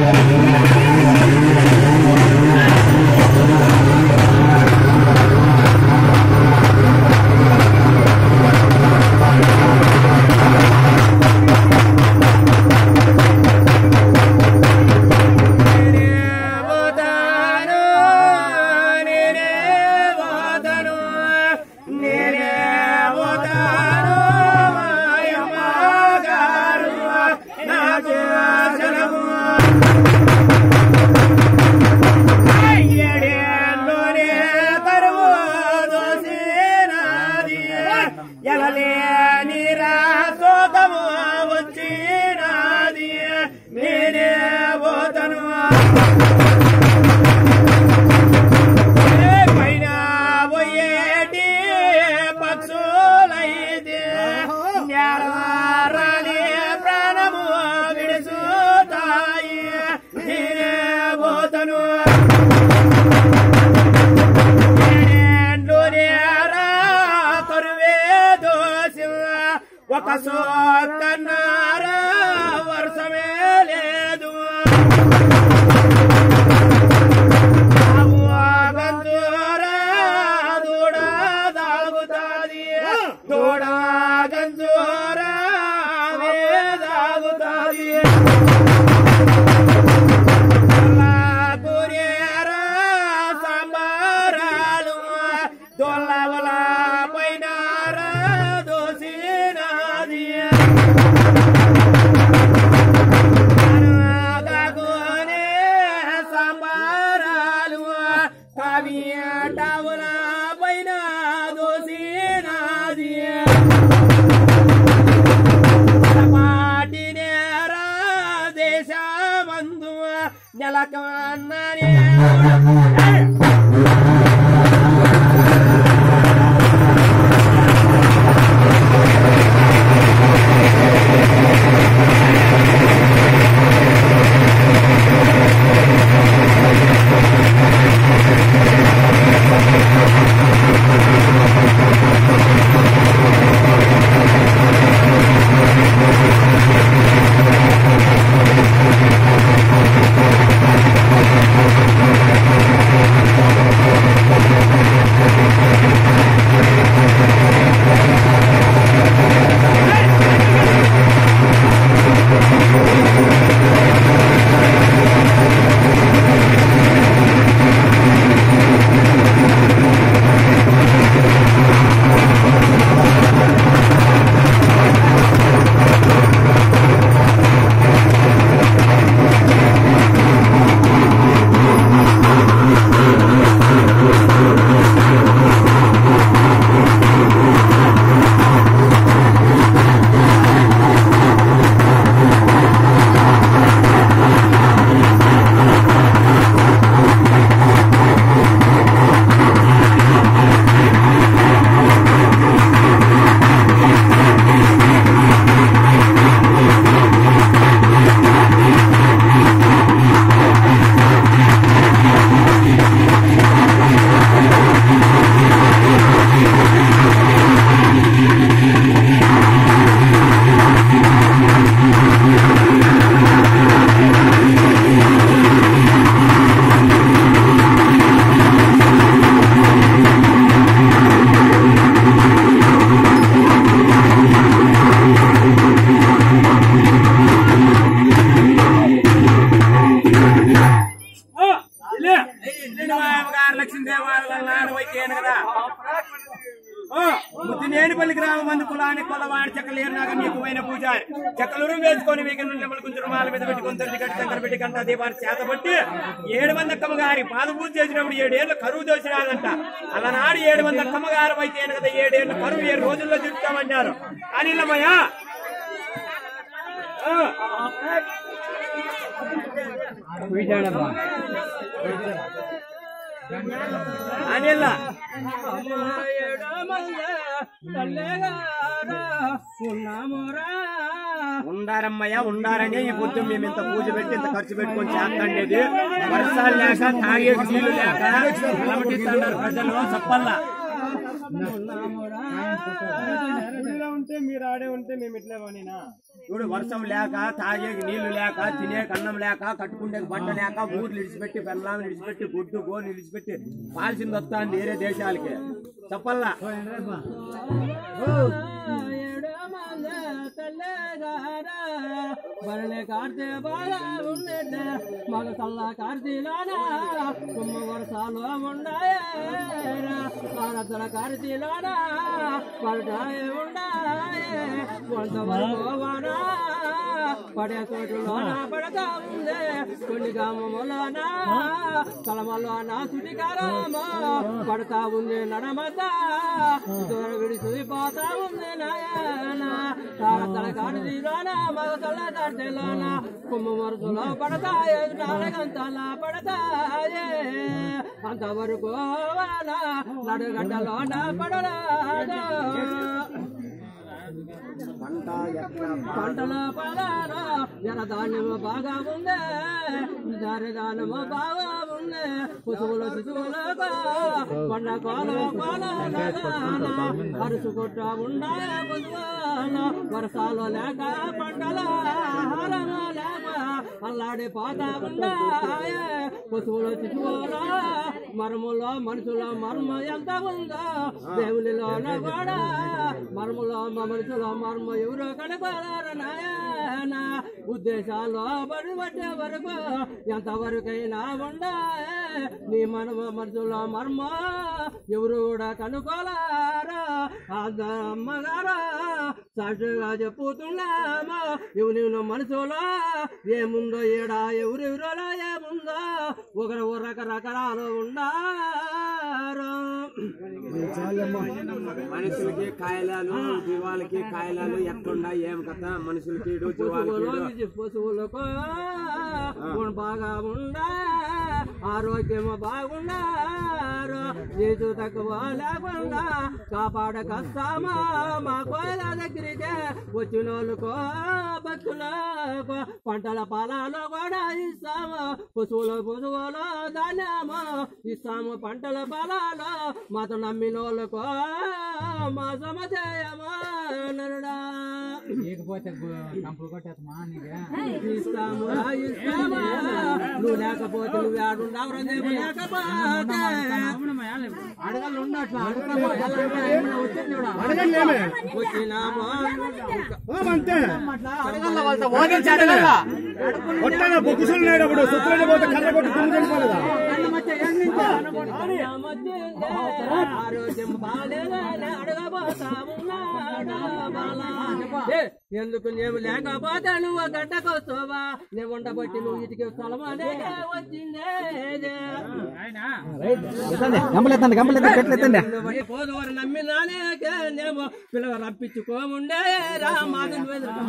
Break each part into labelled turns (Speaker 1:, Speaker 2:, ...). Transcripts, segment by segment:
Speaker 1: ముద్దినేనిపల్లి గ్రామం మంది కులానికి కొలవాడి చెక్కలేరు నాగ నీకుమైన పూజారి చెక్కలూరు వేసుకొని వీగల నుండి కొంచెం రుమాల మీద పెట్టుకుని తల్లి కట్టి శంకర పెట్టి కంట దీపాన్ని చేతబట్టి 7 అక్కమ్మ గారి పాద పూజ చేసినప్పుడు 7 ఏళ్ళు కరువు దోసిరాదంట. అలనాడు 7 అక్కమ్మ గారు అయితే కదా 7 ఏళ్ళు కరువు 7 రోజుల్లో తిరుగుతామన్నారు. అనిలమయ్య అనిల్ ఉండారమ్మయ్య ఉండారని ఈ పొద్దు మేము ఇంత పూజ పెట్టి ఇంత ఖర్చు పెట్టుకొని చేస్తాండేది. వర్షాలు లేక తాగే నీళ్లు లేక అలమటిస్తున్నారు ప్రజలు. చెప్పల్లా ఉంటే మీరు ఆడే ఉంటే మేము ఇట్లా పనినా చూడు వర్షం లేక తాగేకి నీళ్లు లేక తినేకి అన్నం లేక కట్టుకుంటే బట్ట లేక ఊర్లు విడిచిపెట్టి పెళ్ళాలను విడిచిపెట్టి గుడ్డు గోని విడిచిపెట్టి పాల్సింది వస్తాంది వేరే దేశాలకి చెప్పల్లా బరలే కార్తె బాగా ఉండేటే మగ కల్లా కార్తీలోనా కుమ్మ వర్షాలు ఉండాయర కార్తీలోనా పడతాయి ఉండాయే కొంతవరకు వానా పడే చోటులోనా పడతా ఉందే కొన్ని గ్రామములోనా కలమలోనా సుటికారమో పడతా ఉంది నడమతా దూర విడిచిపోతా ఉంది నాయనా తారతల కార్తీలోనా మగ కల్లా కార్తీలోనా కుమ్మ వరుసలో పడతాయి నాలుగంతలా పడతాయే అంతవరకు నడుగడ్డలోన పడరాదు పంటల పడారా జనధాన్యము బాగా ఉందే జరధాన్యము బాగా ఉందే పశువుల శిశువులకు పండ కోల అరుసు కొట్ట ఉండాలి పశువులు వర్షాలు లేక పంటల ఆహారము లేక అల్లాడే పాత ఉండాలి పశువుల శిశువులు మర్ములో మనుషుల మర్మ ఎంత ఉందో దేవునిలోన కూడా మర్ములో మనుషుల మర్మ ఎవరో కనపడారు నాయన ఉద్దేశాలు పడిపట్టే వరకు ఎంతవరకైనా ఉండా నీ మనుషుల మర్మ ఎవరు కూడా కనుకోలారా అమ్మగారా సాక్షిగా చెప్పుతున్నామా ఎవరు మనసులో ఏముందో ఏడా ఎవరెవరోలా ఏముందో ఒకరు రకరకాలు ఉండారు మనుషులకి కాయలాలు జీవాలకి కాయలాలు ఎట్లుండా ఏం కథ మనుషులకి పశువులకు బాగా ఉండా ఆరోగ్యము బాగున్నారు నీతు తక్కువ లేకుండా కాపాడకస్తామా మా కోయల దగ్గరికి వచ్చిన వాళ్ళకో భక్తులకు పంటల పొలాలు కూడా ఇస్తాము పశువులు ధాన్యము ఇస్తాము పంటల పొలాలు మాతో నమ్మిన వాళ్ళకో మా సమజయమా నరుడా లేకపోతే ఇస్తాము నువ్వు లేకపోతే నువ్వు ఆడుండవు లేకపోతే అడగలు ఉన్నట్లు వచ్చినాము అడగల వాళ్ళతో ఓదించి అడగల బొక్కుసులు సుత్రులు పోతే కర్ర కొట్టి తుమ్ముకోలేదా ఆరోగ్యం బాగాలేదని అడగబోతా ఉన్నాడా ఎందుకు నేను లేకపోతే నువ్వు గడ్డకొస్తావా నేను ఉండబట్టి నువ్వు ఇటుకి స్థలం అనేది వచ్చిందే పోదవరు నమ్మినానే నేమో పిల్లలు రప్పించుకోముండే రా మాధన్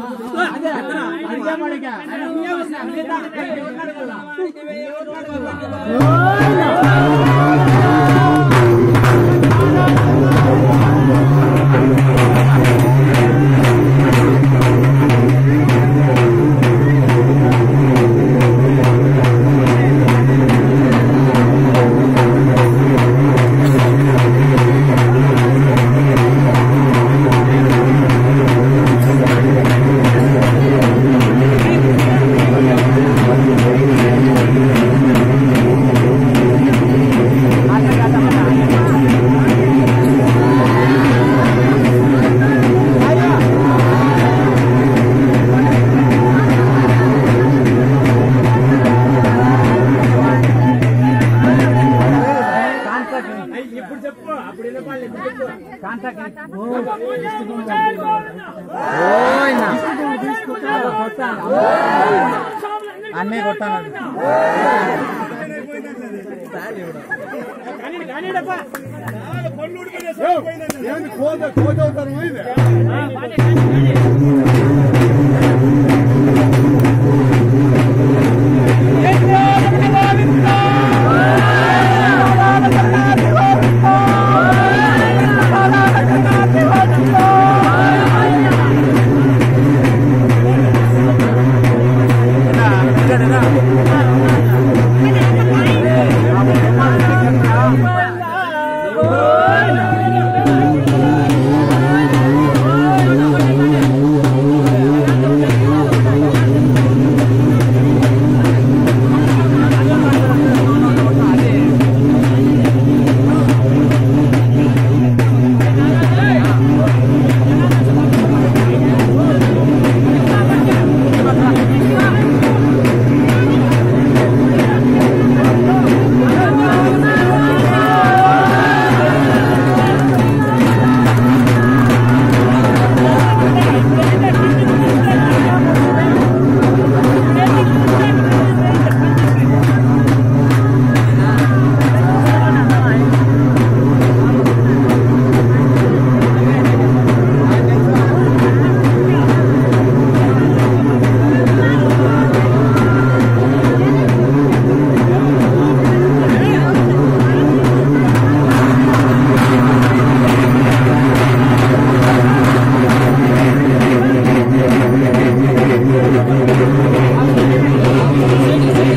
Speaker 1: అన్నీ కొట్టాను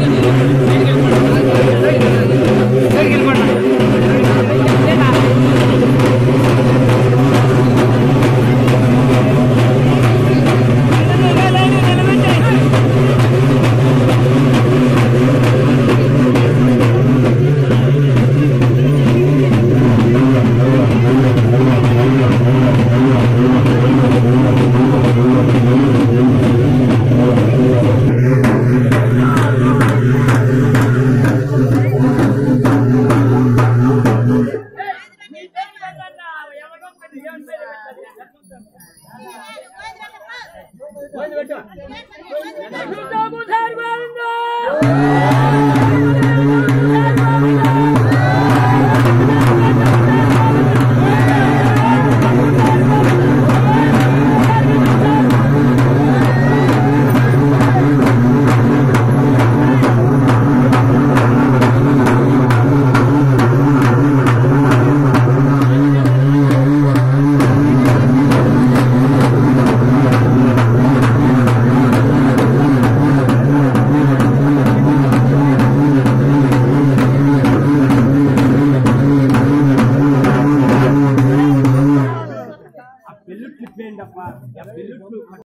Speaker 2: Billur clip